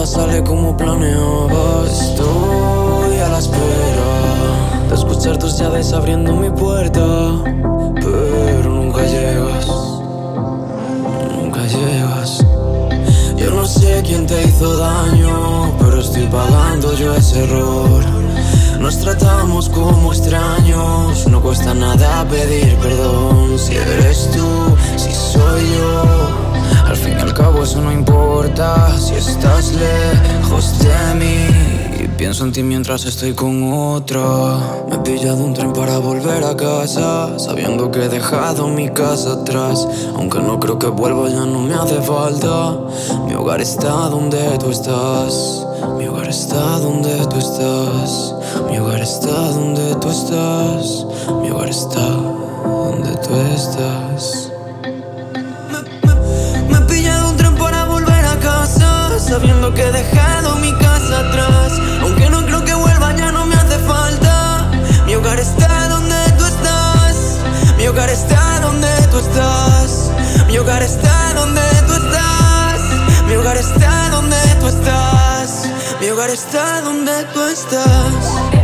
nada sale como planeaba. Estoy a la espera de escuchar tus llaves abriendo mi puerta, pero nunca llegas, nunca llegas. Yo no sé quién te hizo daño, pero estoy pagando yo ese error. Nos tratamos como extraños, no cuesta nada pedir perdón. Si eres tú, si soy yo, al fin y al cabo eso no importa. Si estás lejos de mí, pienso en ti mientras estoy con otra. Me he pillado un tren para volver a casa, sabiendo que he dejado mi casa atrás. Aunque no creo que vuelva, ya no me hace falta. Mi hogar está donde tú estás. Mi hogar está donde tú estás. Mi hogar está donde tú estás. Mi hogar está donde tú estás. Me he pillado un tren para volver a casa, sabiendo que he dejado mi casa atrás. Aunque no creo que vuelva, ya no me hace falta. Mi hogar está donde tú estás. Mi hogar está donde tú estás. Mi hogar está donde tú estás. Mi hogar está donde tú estás. Mi hogar está donde tú estás.